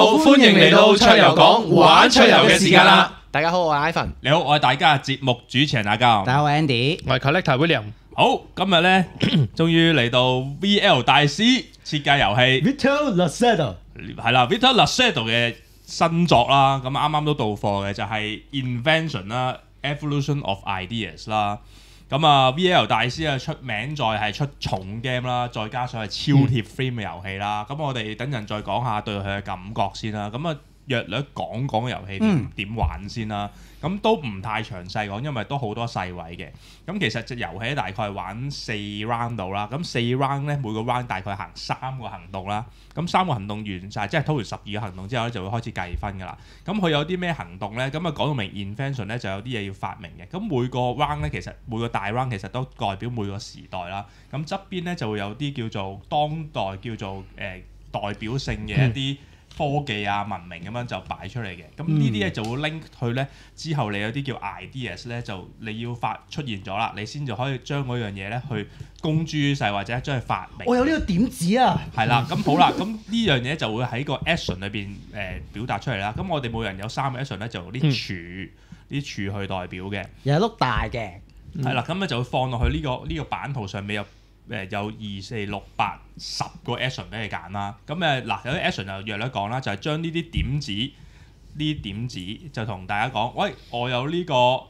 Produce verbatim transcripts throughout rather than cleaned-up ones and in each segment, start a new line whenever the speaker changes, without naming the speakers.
好，歡迎嚟到桌遊講玩桌遊嘅時間啦！
大家好，我係 Ivan。
你好，我係大家嘅節目主持人阿嘉。
大家好，我係 Andy。
我係 Collector William。
好，今日咧終於嚟到 V L 大師設計遊戲
Vital Lacerda
係啦 ，Vital Lacerda 嘅新作啦，咁啱啱都到貨嘅就係 Invention 啦 ，Evolution of Ideas 啦。咁啊 ，V L 大師啊出名在係出重 game 啦，再加上係超貼 frame 嘅遊戲啦。咁、嗯、我哋等陣再講下對佢嘅感覺先啦。咁啊，約略講講個遊戲點點玩先啦。咁都唔太詳細講，因為都好多細位嘅。咁其實隻遊戲大概係玩四 round 度啦。咁四 round 咧，每個 round 大概行三個行動啦。咁三個行動完晒，即係拖完十二個行動之後咧，就會開始計分㗎啦。咁佢有啲咩行動咧？咁啊講到明 invention 咧，就有啲嘢要發明嘅。咁每個 round 咧，其實每個大 round 其實都代表每個時代啦。咁側邊咧就會有啲叫做當代叫做誒、呃、代表性嘅一啲、嗯。科技啊文明咁樣就擺出嚟嘅，咁呢啲咧就會 link 去咧之後你有啲叫 ideas 咧，就你要發出現咗啦，你先就可以將嗰樣嘢咧去公諸於世或者將佢發明。
我有呢個點子啊！
係啦，咁好啦，咁呢樣嘢就會喺個 action 裏邊誒表達出嚟啦。咁我哋每人有三個 action 咧，就用啲柱啲柱去代表嘅。
有一碌大嘅，
係啦，咁咧就會放落去呢個呢個版圖上面有。誒有二四六八十個 action 俾你揀啦，咁誒嗱有啲 action 就約略講啦，就係將呢啲點子呢啲點子就同大家講，喂我有呢個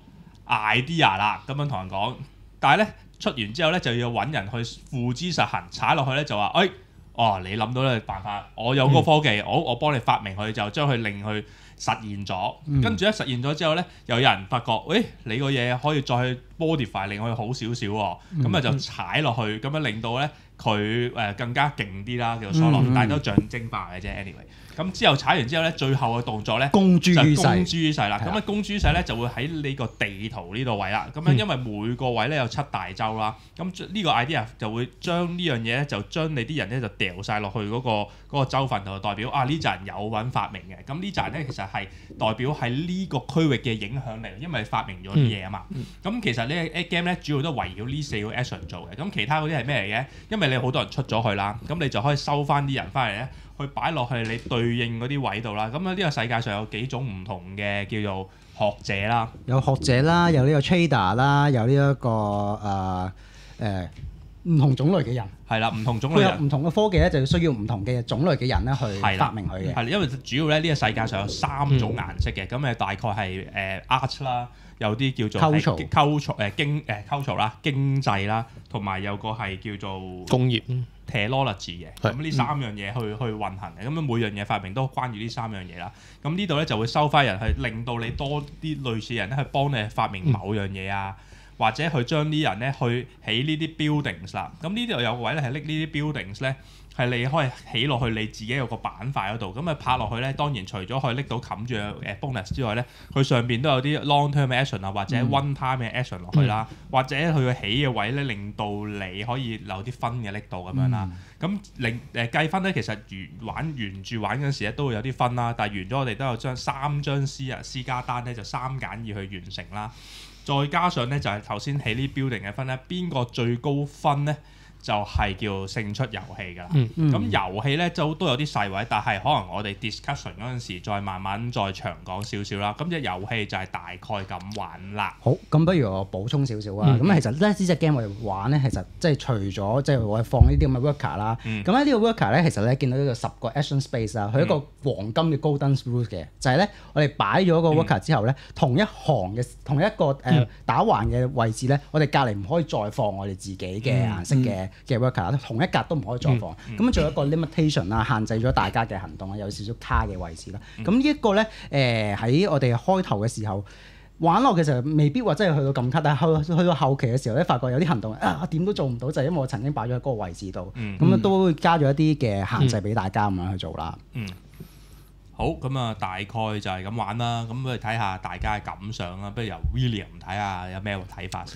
idea 啦，咁樣同人講，但係咧出完之後咧就要揾人去付之實行，踩落去咧就話，誒哦你諗到呢個辦法，我有個科技，嗯、我我幫你發明佢，就將佢令佢實現咗，跟住咧實現咗之後咧，又有人發覺，誒你個嘢可以再去 modify 令佢好少少喎，咁啊就踩落去，咁樣令到咧佢誒更加勁啲啦，叫做所落，但係都象徵化嘅啫。anyway， 咁之後踩完之後咧，最後嘅動作咧，
公諸於世，
公諸於世啦。咁啊公諸於世咧就會喺呢個地圖呢度位啦。咁樣因為每個位咧有七大洲啦，咁呢個 idea 就會將呢樣嘢咧就將你啲人咧就掉晒落去嗰個嗰個州份度，代表啊呢扎人有揾發明嘅。咁呢扎人咧其實係代表喺呢個區域嘅影響力，因為發明咗啲嘢啊嘛。咁、嗯、其實呢個 game 咧主要都圍繞呢四個 action 做嘅。咁其他嗰啲係咩嚟嘅？因為你好多人出咗去啦，咁你就可以收翻啲人翻嚟咧，去擺落去你對應嗰啲位度啦。咁啊呢個世界上有幾種唔同嘅叫做學者啦，
有學者啦，有呢個 trader 啦，有呢、這、一個誒誒唔同種類嘅人。係
啦，唔同種類人，
唔同嘅科技咧，就需要唔同嘅種類嘅人咧去發明佢嘅。
係因為主要咧呢個世界上有三種顏色嘅，咁誒、嗯、大概係誒、呃、art 啦，有啲叫做構造、構造誒經誒構造啦、經濟啦，同埋有個係叫做
工業
technology 嘅。咁呢三樣嘢去去運行嘅，咁樣每樣嘢發明都關於呢三樣嘢啦。咁呢度咧就會收翻人，去令到你多啲類似人咧去幫你發明某樣嘢啊。嗯或者去將啲人咧去起呢啲 buildings 啦，咁呢度有個位咧係拎呢啲 buildings 咧，係你可以起落去你自己有個板塊嗰度，咁啊拍落去咧，當然除咗可以拎到冚住誒 bonus 之外咧，佢上邊都有啲 long term action 啊，或者 one time 嘅 action 落去啦，嗯、或者佢起嘅位咧令到你可以留啲分嘅力度咁樣啦。咁令誒計分咧，其實完玩完住玩嗰陣時咧都會有啲分啦，但係完咗我哋都有將三張私啊私家單咧就三揀二去完成啦。再加上咧就係頭先起呢 building 嘅分咧，邊個最高分咧就係、是、叫勝出遊戲㗎啦。咁、嗯嗯、遊戲咧就都有啲細位，但係可能我哋 discussion 嗰陣時再慢慢再長講少少啦。咁隻遊戲就係大概咁玩啦。
好，咁不如我補充少少啊。咁、嗯、其實咧呢隻 game 我哋玩咧，其實即係除咗即係我哋放呢啲咁嘅 worker 啦。咁喺呢個 worker 咧，其實咧見到呢個十個 action space 啊，佢一個黃金嘅 golden rule 嘅，就係、是、咧我哋擺咗個 worker 之後咧，嗯、同一行嘅同一個誒、呃嗯、打橫嘅位置咧，我哋隔離唔可以再放我哋自己嘅顏色嘅。嗯嘅 worker 同一格都唔可以再放，咁仲、嗯嗯、有一個 limitation 啦，限制咗大家嘅行動啊，有少少卡嘅位置啦。咁、嗯、呢一個咧，誒喺我哋開頭嘅時候玩落嘅時候，未必話真係去到咁卡，但係去去到後期嘅時候咧，發覺有啲行動啊點都做唔到，就係、是、因為我曾經擺咗喺嗰個位置度，咁、嗯、都會加咗一啲嘅限制俾大家咁樣去做啦。
嗯，好，咁啊大概就係咁玩啦。咁我哋睇下大家嘅感想啦。不如由 William 睇下有咩睇法先啦。
好。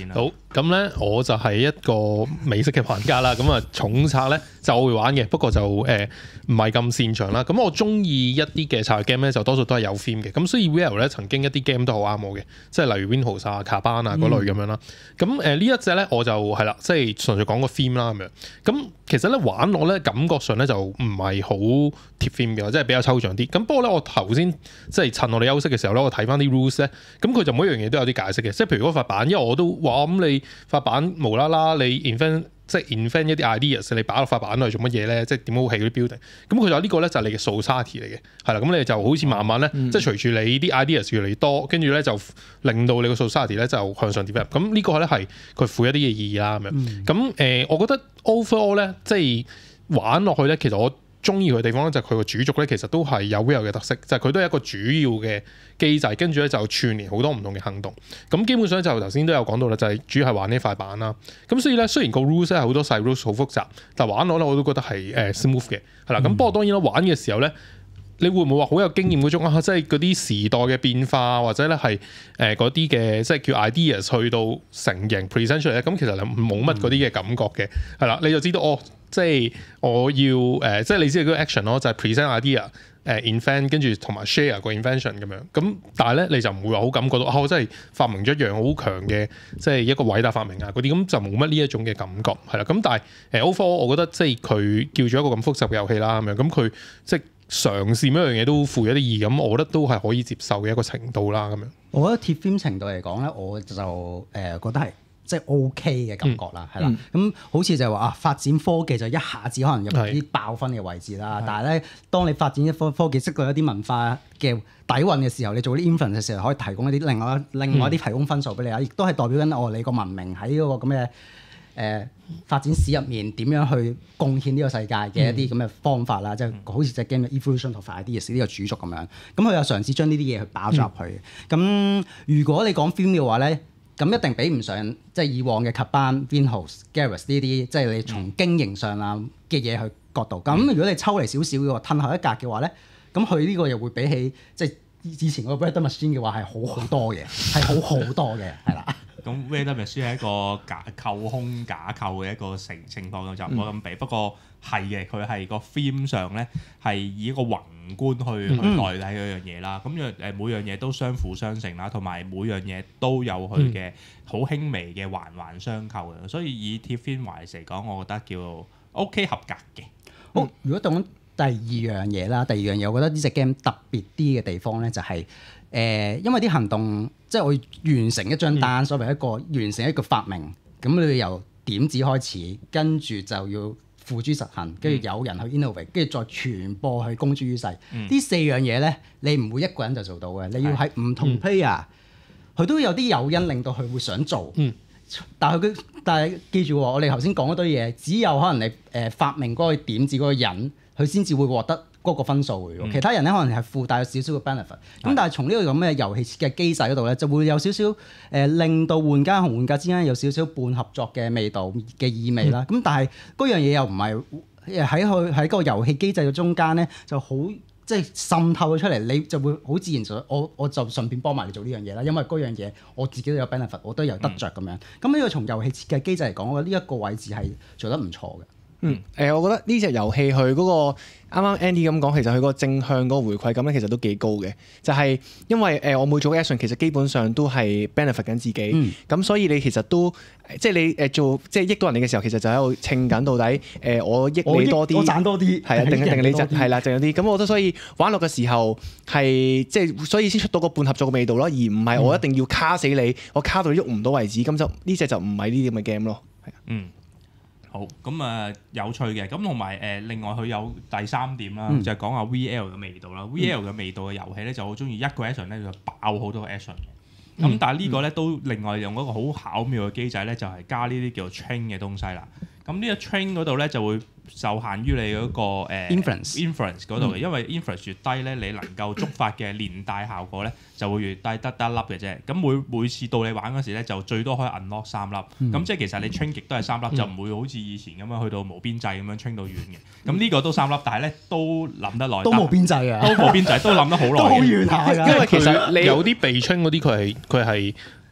咁咧我就係一個美式嘅玩家啦，咁啊重策咧就我會玩嘅，不過就誒唔係咁擅長啦。咁我中意一啲嘅策略 game 咧，就多數都係有 theme 嘅。咁所以 V L 咧曾經一啲 game 都好啱我嘅，即係例如 Windhouse 啊、卡班啊嗰類咁樣啦。咁誒、呃、呢一隻咧我就係啦，即係純粹講個 theme 啦咁樣。咁其實咧玩落咧感覺上咧就唔係好貼 theme 嘅，即係比較抽象啲。咁不過咧我頭先即係趁我哋休息嘅時候咧，我睇翻啲 rules 咧，咁佢就每一樣嘢都有啲解釋嘅。即係譬如嗰塊板，因為我都話咁你塊板無啦啦，你 invent 即係 invent 一啲 ideas，你擺落塊板度做乜嘢咧？即係點好起嗰啲 building？咁佢就話呢個咧就係你嘅 society 嚟嘅，係啦。咁你就好似慢慢咧，嗯、即係隨住你啲 ideas 越嚟越多，跟住咧就令到你個 society 咧就向上 develop。咁呢個咧係佢賦一啲嘅意義啦咁樣。咁誒、呃，我覺得 overall 咧，即係玩落去咧，其實我中意佢嘅地方咧，就係佢個主軸咧，其實都係有 V R 嘅特色，就係、是、佢都係一個主要嘅機制，跟住咧就串連好多唔同嘅行動。咁基本上就頭先都有講到啦，就係、是、主要係玩呢塊板啦。咁所以咧，雖然個 rules 係好多細 rules 好複雜，但玩落咧我都覺得係誒 smooth 嘅，係啦。咁、嗯、不過當然啦，玩嘅時候咧，你會唔會話好有經驗嗰種啊？即係嗰啲時代嘅變化，或者咧係誒嗰啲嘅即係叫 ideas 去到成型 present 出嚟咧？咁其實你冇乜嗰啲嘅感覺嘅，係啦，你就知道哦。即係我要誒、呃，即係你知道嗰個 action 咯，就係 present idea，誒、呃、invent 跟住同埋 share 個 invention 咁樣。咁但係咧你就唔會話好感覺到啊，我真係發明咗一樣好強嘅，即係一個偉大發明啊嗰啲，咁就冇乜呢一種嘅感覺係啦。咁但係誒 overall 我覺得即係佢叫咗一個咁複雜嘅遊戲啦咁樣，咁佢即係嘗試每一樣嘢都賦予一啲意義，咁我覺得都係可以接受嘅一個程度啦咁樣。
我覺得貼 theme 程度嚟講咧，我就誒、呃、覺得係。即係 OK 嘅感覺啦，係啦、嗯，咁好似就係話啊，發展科技就一下子可能入啲爆分嘅位置啦。是但係咧，當你發展一科科技識到一啲文化嘅底蘊嘅時候，你做啲 inference 嘅時候，可以提供一啲另外另外一啲提供分數俾你啊，亦都係代表緊哦，你個文明喺嗰個咁嘅誒發展史入面點樣去貢獻呢個世界嘅一啲咁嘅方法啦，即係、嗯、好似隻 game evolution of ideas 呢個主軸咁樣。咁佢又嘗試將呢啲嘢去包咗入去。咁、嗯、如果你講 film 嘅話咧，咁一定比唔上即係以往嘅 Catan、Windhouse、Garry's 呢啲，即係你從經營上啊嘅嘢去角度。咁、嗯、如果你抽離少少嘅話，褪後一格嘅話咧，咁佢呢個又會比起即係以前嗰個 Random Machine 嘅話係好好多嘅，係好好多嘅，係啦。
咁 Random Machine 係一個假扣空假扣嘅一個情情況，就唔好咁比。嗯、不過係嘅，佢係個 theme 上咧係以一個宏觀去去代替嗰樣嘢啦。咁樣誒每樣嘢都相輔相成啦，同埋每樣嘢都有佢嘅好輕微嘅環環相扣嘅。所以以貼 theme 嚟講，我覺得叫 OK 合格嘅。
好、嗯，如果講第二樣嘢啦，第二樣嘢我覺得呢隻 game 特別啲嘅地方咧就係、是、誒、呃，因為啲行動即係我完成一張單，嗯、所謂一個完成一個發明，咁你由點子開始，跟住就要付諸實行，跟住有人去 innovate，跟住再傳播去公諸於世。呢、嗯、四樣嘢咧，你唔會一個人就做到嘅，你要喺唔同 player，佢、嗯、都有啲誘因令到佢會想做。嗯、但係佢，但係記住，我哋頭先講嗰堆嘢，只有可能你誒發明嗰個點子嗰個人，佢先至會獲得嗰個分數嘅。嗯、其他人咧可能係附帶有少少嘅 benefit。咁、嗯、但係從呢個咁嘅遊戲設計機制嗰度咧，就會有少少誒、呃、令到玩家同玩家之間有少少半合作嘅味道嘅意味啦。咁、嗯、但係嗰樣嘢又唔係喺佢喺個遊戲機制嘅中間咧，就好即係滲透咗出嚟，你就會好自然就我我就順便幫埋你做呢樣嘢啦。因為嗰樣嘢我自己都有 benefit，我都有得着咁樣。咁呢個從遊戲設計機制嚟講，我覺得呢一個位置係做得唔錯嘅。
嗯，誒、呃，我覺得呢隻遊戲佢嗰個啱啱 Andy 咁講，其實佢嗰個正向嗰個回饋感咧，其實都幾高嘅。就係、是、因為誒、呃，我每做 action 其實基本上都係 benefit 緊自己，咁、嗯、所以你其實都即係你誒做即係益到人哋嘅時候，其實就喺度稱緊到底誒、呃，我益你多啲，
我賺多啲，
係啊，定定你賺係啦，賺有啲。咁我覺得所以玩落嘅時候係即係，所以先出到個半合作嘅味道咯，而唔係我一定要卡死你，嗯、我卡到你喐唔到為止，咁就呢隻就唔係呢啲咁嘅 game 咯，係啊，
嗯。好咁啊、呃，有趣嘅咁同埋誒，另外佢有第三點啦，嗯、就係講下 V L 嘅味道啦。嗯、V L 嘅味道嘅遊戲咧，就好中意一個 action 咧就爆好多個 action 嘅。咁、嗯、但係呢個咧都另外用一個好巧妙嘅機制咧，就係、是、加呢啲叫做 train 嘅東西啦。咁呢個 train 嗰度咧就會受限於你嗰、那個、呃、
inference
inference 嗰度嘅，嗯、因為 inference 越低咧，你能夠觸發嘅連帶效果咧就會越低，得得一粒嘅啫。咁每每次到你玩嗰時咧，就最多可以 unlock 三粒。咁、嗯、即係其實你 train 極都係三粒，嗯、就唔會好似以前咁樣去到無邊際咁樣 train 到遠嘅。咁呢、嗯、個都三粒，但係咧都諗得耐，
都無邊際啊，
都無邊際，都諗得好耐，
都好遠下㗎。
因為其實你有啲被 train 嗰啲，佢係佢係。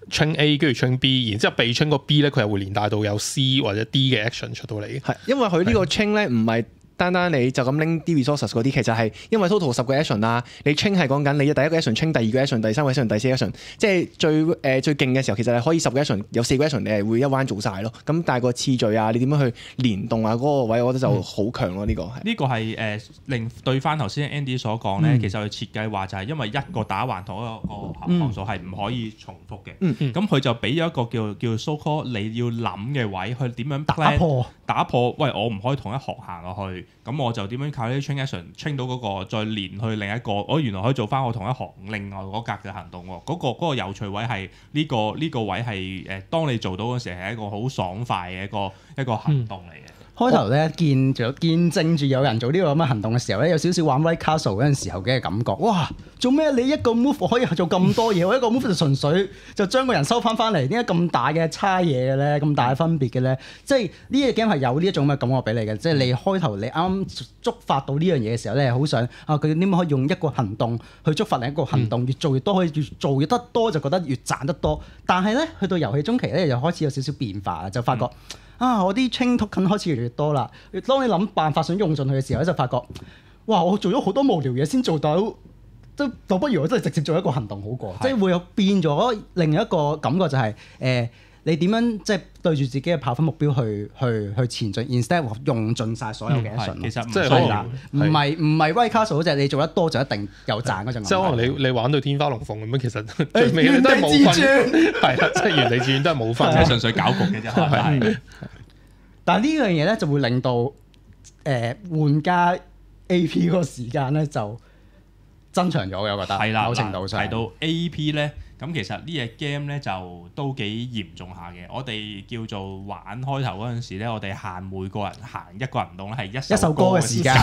train A 跟住 train B， 然之後被 train 個 B 咧，佢係會連帶到有 C 或者 D 嘅 action 出到嚟嘅。
係因為佢呢個 chain 咧唔係單單你就咁拎啲 resources 嗰啲，其實係因為 total 十個 action 啦，你 train 係講緊你第一個 action train 第二個 action 第三個 action 第四個 action， 即係最誒、呃、最勁嘅時候，其實係可以十個 action 有四個 action 你係會一彎做晒咯。咁但係個次序啊，你點樣去連動啊嗰、那個位，我覺得就好強咯。呢、嗯、個係
呢個係誒令對翻頭先 Andy 所講咧，嗯、其實佢設計話就係因為一個打橫同一個個行數係唔可以重複嘅。
嗯嗯。
咁佢就俾咗一個叫叫 so call 你要諗嘅位，去點樣 plan,
打破
打破。喂，我唔可以同一行行落去，咁我就點樣靠呢啲 train action train 到嗰、那個，再連去另一個，我原來可以做翻我同一行另外嗰格嘅行動喎。嗰、那個那個有趣位係呢、這個呢、這個位係誒、呃，當你做到嗰時係一個好爽快嘅一個一個行動嚟嘅。嗯
開頭咧見住見證住有人做呢個咁嘅行動嘅時候咧，有少少玩 White Castle 嗰陣時候嘅感覺。哇！做咩你一個 move 可以做咁多嘢？我一個 move 就純粹就將個人收翻翻嚟，點解咁大嘅差嘢嘅咧？咁大嘅分別嘅咧？即係呢個 game 係有呢一種嘅感覺俾你嘅。即係你開頭你啱觸發到呢樣嘢嘅時候咧，好想啊佢點樣可以用一個行動去觸發另一個行動，越做越多，可以越做越得多，就覺得越賺得多。但係咧去到遊戲中期咧，又開始有少少變化啦，就發覺。嗯啊！我啲 chain token 開始越嚟越多啦。當你諗辦法想用盡佢嘅時候咧，就發覺，哇！我做咗好多無聊嘢先做到，都倒不如我真係直接做一個行動好過。是即係會有變咗另一個感覺、就係，就係誒你點樣即係對住自己嘅跑分目標去去去前進 ，instead of 用盡晒所有嘅 action、嗯。
其實
即係可能
唔係唔係 White Castle 嗰隻，你做得多就一定有賺嗰種。
即係可能你你玩到天花龍鳳咁樣，其實最尾你都係冇分，係啦，即係原理自然都係冇分，
係純粹搞局嘅啫。係。
但係呢樣嘢咧就會令到誒、呃、玩家 A P 嗰個時間咧就增長咗嘅，我覺得。係啦，某程度上。提到 A P 咧，咁其實呢隻 game 咧就都幾嚴重下嘅。我哋叫做玩開頭嗰陣時咧，我哋限每個人行一個行動咧係一首歌嘅時間。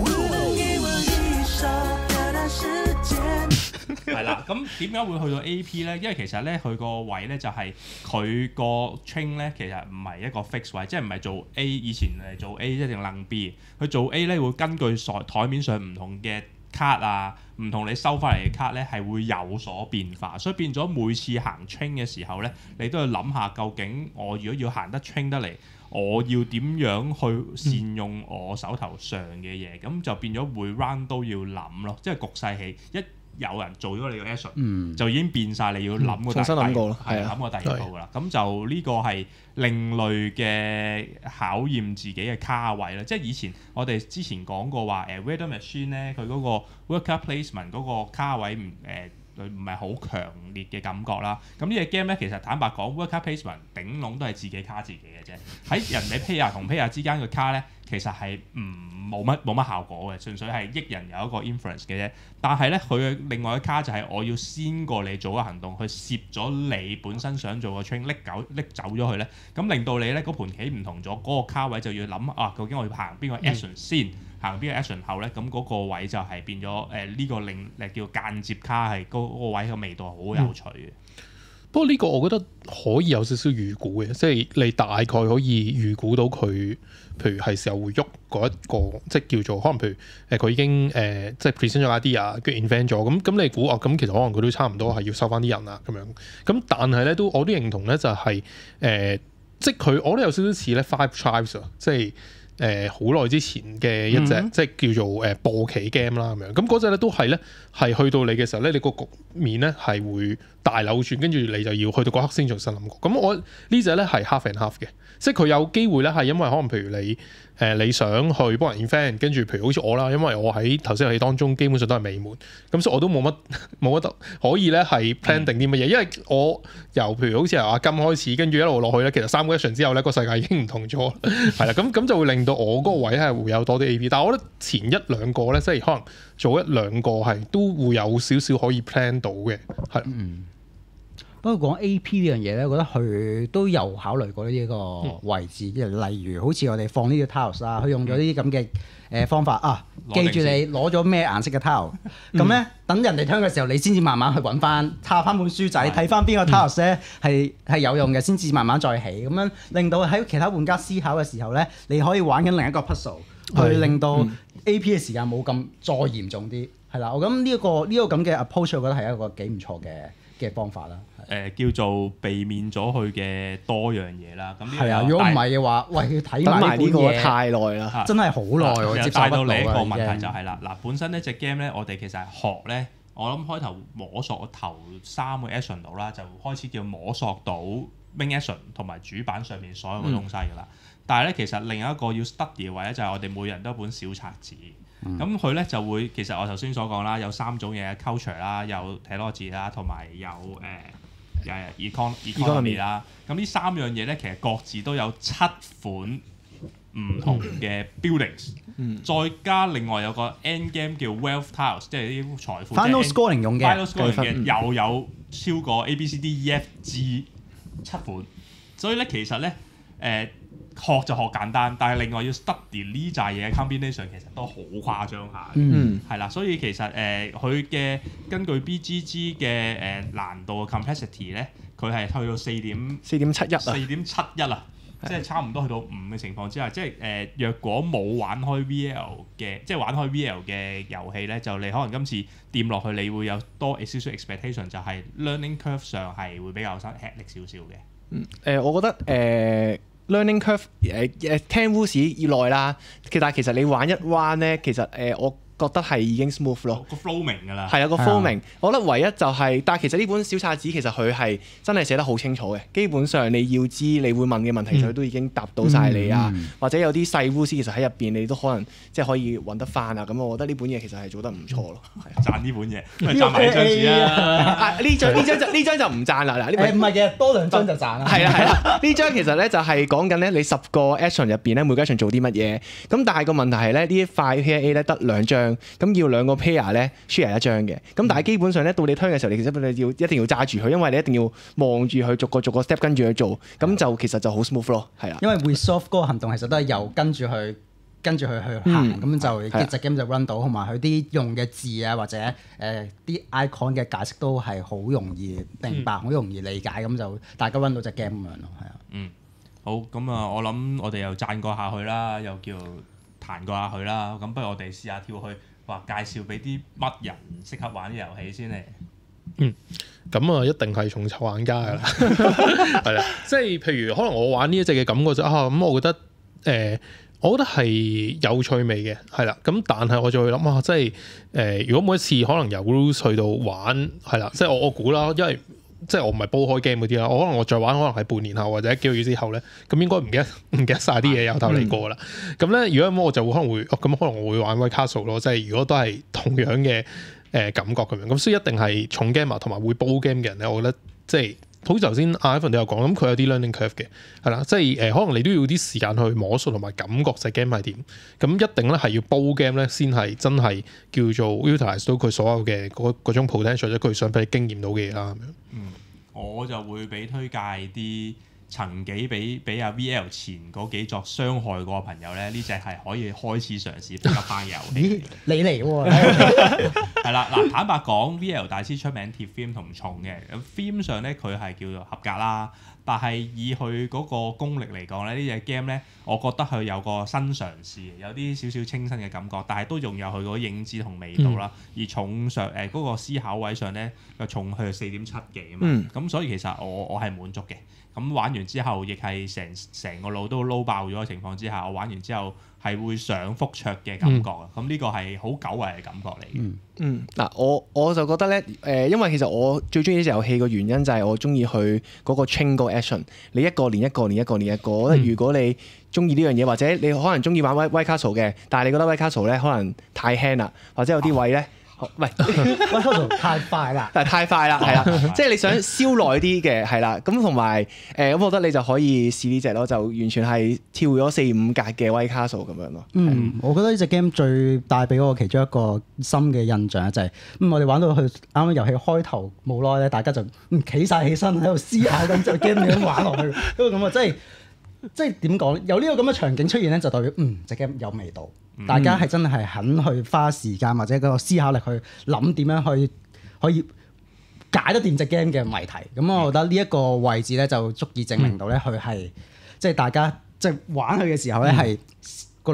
係啦，咁點解會去到 A P 咧？因為其實咧，佢個位咧就係佢個 train 咧，其實唔係一個 fix 位，即係唔係做 A 以前嚟做 A 一定楞 B。佢做 A 咧會根據台台面上唔同嘅卡啊，唔同你收翻嚟嘅卡咧係會有所變化，所以變咗每次行 train 嘅時候咧，你都要諗下究竟我如果要行得 train 得嚟，我要點樣去善用我手頭上嘅嘢，咁、嗯、就變咗每 round 都要諗咯，即係局勢起一。有人做咗你個 action，、嗯、就已經變晒你要諗個第二，重新諗過咯，係諗個第二步噶啦。咁對就呢個係另類嘅考驗自己嘅卡位啦。即係以前我哋之前講過話，誒 Weather Machine 咧，佢嗰個 worker placement 嗰個卡位唔誒唔係好強烈嘅感覺啦。咁呢隻 game 咧，其實坦白講 worker placement 頂籠都係自己卡自己嘅啫。喺人哋 player 同 player 之間嘅卡咧，其實係唔冇乜冇乜效果嘅，純粹係益人有一個 influence 嘅啫。但係咧，佢嘅另外一卡就係我要先過你做個行動，去攝咗你本身想做個 train 拎走拎走咗佢咧，咁令到你咧嗰盤棋唔同咗，嗰、那個卡位就要諗啊，究竟我要行邊個 action 先，嗯、行邊個 action 後咧，咁嗰個位就係變咗誒呢個令誒叫間接卡係嗰、那個位嘅味道好有趣嘅。嗯、
不過呢個我覺得可以有少少預估嘅，即係你大概可以預估到佢。譬如係時候會喐嗰一個，即係叫做可能譬如誒佢已經誒、呃、即係 present 咗 idea，跟住 invent 咗，咁咁你估啊？咁其實可能佢都差唔多係要收翻啲人啦咁樣。咁但係咧都我都認同咧就係、是、誒、呃，即係佢我都有少少似咧 Five Tribes 啊，即係誒好耐之前嘅一隻、嗯、即係叫做誒播棋 game 啦咁樣。咁嗰隻咧都係咧係去到你嘅時候咧，你個局面咧係會大扭轉，跟住你就要去到嗰刻先重新諗過。咁我呢隻咧係 half and half 嘅。即係佢有機會咧，係因為可能譬如你誒、呃、你想去幫人 invent，跟住譬如好似我啦，因為我喺頭先遊戲當中基本上都係尾門，咁所以我都冇乜冇乜得可以咧係 plan 定啲乜嘢，因為我由譬如好似由阿金開始，跟住一路落去咧，其實三個 action 之後咧個世界已經唔同咗，係啦，咁咁就會令到我嗰個位係會有多啲 A P， 但係我覺得前一兩個咧，即係可能做一兩個係都會有少少可以 plan 到嘅，係。嗯
不過講 A P 呢樣嘢咧，我覺得佢都有考慮過呢一個位置，即係、嗯、例如好似我哋放呢個 tiles 啊，佢用咗呢啲咁嘅誒方法啊，記住你攞咗咩顏色嘅 tile，咁咧等人哋聽嘅時候，你先至慢慢去揾翻，抄翻本書仔，睇翻邊個 tiles 咧係係有用嘅，先至慢慢再起，咁樣令到喺其他玩家思考嘅時候咧，你可以玩緊另一個 puzzle，去令到 A P 嘅時間冇咁再嚴重啲，係啦，我諗呢一個呢、呢個咁嘅 approach，我覺得係一個幾唔錯嘅嘅方法啦。
誒叫做避免咗佢嘅多樣嘢啦。咁呢
係啊，如果唔係嘅話，喂，要睇埋呢
等埋呢個
本嘢，
太耐啦。
真係好耐喎，接受
帶到
不到
另一個問
啊
題就係啦，嗱本身呢隻 game 咧，我哋其實係學咧，我諗開頭摸索頭三個 action 度啦，就開始叫摸索到 main action 同埋主板上面所有嘅東西㗎啦。嗯、但係咧，其實另一個要 study 嘅位咧，就係我哋每人都有一本小冊子。咁佢咧就會，其實我頭先所講啦，有三種嘢 culture 啦，有 technology 啦，同埋有誒誒 econ economy 啦。咁呢三樣嘢咧，其實各自都有七款唔同嘅 buildings，、嗯、再加另外有個 end game 叫 wealth tiles， 即係啲財富。
Final scoring 用嘅。
Final scoring 嘅又有超過 A B C D E F G 七款，所以咧其實咧誒。呃學就學簡單，但係另外要 study 呢扎嘢嘅 combination 其實都好誇張下，
嗯，
係啦，所以其實誒佢嘅根據 B G G 嘅誒、呃、難度嘅 complexity 咧，佢係去到四點
四點七一啊，
四點七一啊，即係差唔多去到五嘅情況之下，即係誒、呃、若果冇玩開 V L 嘅，即係玩開 V L 嘅遊戲咧，就你可能今次掂落去，你會有多少少 expectation， 就係 learning curve 上係會比較辛吃力少少嘅。
嗯，誒、呃，我覺得誒。呃 Learning curve 誒誒聽 rules 以內啦，其但係其實你玩一彎咧，其實誒、呃、我覺得係已經 smooth 咯，
個 flow 明㗎啦，
係啊個 flow 明，
啊、
我覺得唯一就係、是，但係其實呢本小冊子其實佢係真係寫得好清楚嘅，基本上你要知你會問嘅問題，佢、嗯、都已經答到晒你啊，嗯、或者有啲細 rules 其實喺入邊你都可能即係可以揾得翻啊，咁我覺得呢本嘢其實係做得唔錯咯，係
讚呢本嘢，咪讚埋呢張紙啊！
呢張呢張就呢張就唔讚啦，嗱呢
誒唔係嘅，多兩張就讚啦，
係啦係啦，呢張其實咧就係講緊咧你十個 action 入邊咧每個 action 做啲乜嘢，咁但係個問題係咧呢一塊 P A 咧得兩張，咁要兩個 pair 咧 share 一張嘅，咁但係基本上咧到你推嘅時候，你其實你要一定要揸住佢，因為你一定要望住佢逐個逐個 step 跟住去做，咁就其實就好 smooth 咯，係啊。
因為 resolve 嗰個行動其實都係由跟住去跟住去去行，咁、嗯、就一隻 game 就 run 到，同埋佢啲用嘅字啊或者誒啲、呃、icon 嘅解釋都係好容易明白，好、嗯、容易理解，咁就大家 run 到隻 game 咁樣咯，係啊。
嗯，好，咁啊，我諗我哋又讚過下去啦，又叫彈過下去啦，咁不如我哋試下跳去。話介紹俾啲乜人適合玩啲遊戲先嚟？
嗯，咁啊，一定係重籌玩家㗎啦，係啦，即係譬如可能我玩呢一隻嘅感覺就啊，咁我覺得誒、呃，我覺得係有趣味嘅，係啦，咁但係我就會諗啊，即係誒、呃，如果每一次可能由 rules 去到玩，係啦，即係我我估啦，因為。即係我唔係煲開 game 嗰啲啦，我可能我再玩可能係半年後或者幾個月之後咧，咁應該唔記得唔記得曬啲嘢由頭嚟過啦。咁咧、嗯、如果咁我就會可能會，咁、哦、可能我會玩 White Castle 咯。即係如果都係同樣嘅誒、呃、感覺咁樣，咁所以一定係重 gamer 同埋會煲 game 嘅人咧，我覺得即係好似頭先阿 Ivan 都有講，咁佢有啲 learning curve 嘅，係啦，即係誒、呃、可能你都要啲時間去摸索同埋感覺隻 game 係點，咁一定咧係要煲 game 咧先係真係叫做 utilize 到佢所有嘅嗰嗰種 potential 或者佢想俾你經驗到嘅嘢啦咁樣。
嗯。我就會俾推介啲曾幾俾俾阿 V L 前嗰幾作傷害過嘅朋友咧，呢隻係可以開始嘗試復刻翻遊戲。
你嚟喎，
係啦，嗱，坦白講 ，V L 大師出名貼 theme 同重嘅，咁 theme 上咧佢係叫做合格啦。但係以佢嗰個功力嚟講咧，呢隻 game 咧，我覺得佢有個新嘗試，有啲少少清新嘅感覺，但係都仲有佢嗰個影子同味道啦。嗯、而重上誒嗰、呃嗰個思考位上咧，個重去四點七幾啊嘛，咁、嗯、所以其實我我係滿足嘅。咁玩完之後，亦係成成個腦都撈爆咗嘅情況之下，我玩完之後係會想復卓嘅感覺啊！咁呢、嗯、個係好久違嘅感覺嚟嘅。嗯，
嗯，嗱，我我就覺得咧，誒、呃，因為其實我最中意呢隻遊戲嘅原因就係我中意佢嗰個 chain 個 action， 你一個連一個連一個連一個。我覺得如果你中意呢樣嘢，或者你可能中意玩 White Castle 嘅，但係你覺得 White Castle 咧可能太輕啦，或者有啲位咧。喂
，White Castle太快啦，
但係太快啦，係啦，即係你想燒耐啲嘅，係啦，咁同埋誒，咁我覺得你就可以試呢隻咯，就完全係跳咗四五格嘅 White Castle 咁樣咯。
嗯，我覺得呢隻 game 最帶俾我其中一個深嘅印象咧，就係、是、咁我哋玩到去啱啱遊戲開頭冇耐咧，大家就嗯企曬起身喺度思考緊隻 game 點樣玩落去，因為咁啊，即係即係點講咧？有呢個咁嘅場景出現咧，就代表嗯隻 game 有味道。大家係真係肯去花時間或者嗰個思考力去諗點樣去可以解得掂隻 game 嘅謎題。咁我覺得呢一個位置咧就足以證明到咧佢係即係大家即係玩佢嘅時候咧係個腦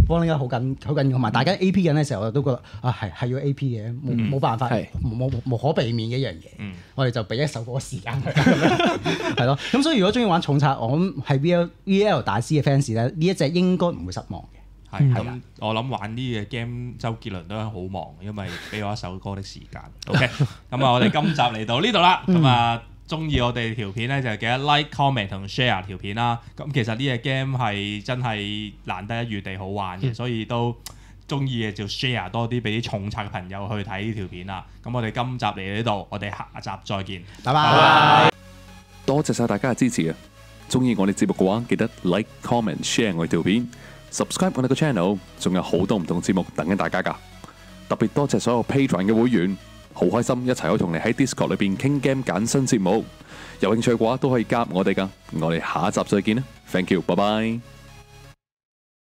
bonding 好緊好緊要，同埋大家 A P 緊嘅時候，我都覺得啊係係要 A P 嘅，冇冇辦法，
係
冇冇無可避免嘅一樣嘢。
嗯
我哋就俾一首歌時間佢，咁樣係咯。咁所以如果中意玩重策，我諗係 V L V L 大師嘅 fans 咧，呢一隻應該唔會失望嘅。
係咁，我諗玩呢嘅 game，周杰倫都係好忙，因為俾我一首歌的時間。OK，咁啊，我哋今集嚟到呢度啦。咁啊，中意我哋條片咧，就記得 like、comment 同 share 條片啦。咁其實呢隻 game 係真係難得一遇地好玩嘅，所以都中意嘅就 share 多啲俾啲重策嘅朋友去睇呢條片啦。咁我哋今集嚟到呢度，我哋下集再見，
拜拜。
多謝晒大家嘅支持啊！中意我哋節目嘅話，記得 like、comment、share 我哋條片，subscribe 我哋個 channel，仲有好多唔同節目等緊大家㗎。特別多謝所有 Patreon 嘅會員，好開心一齊可以同你喺 Discord 裏邊傾 game 揀新節目。有興趣嘅話都可以加入我哋㗎。我哋下一集再見啦 ，thank you，拜拜。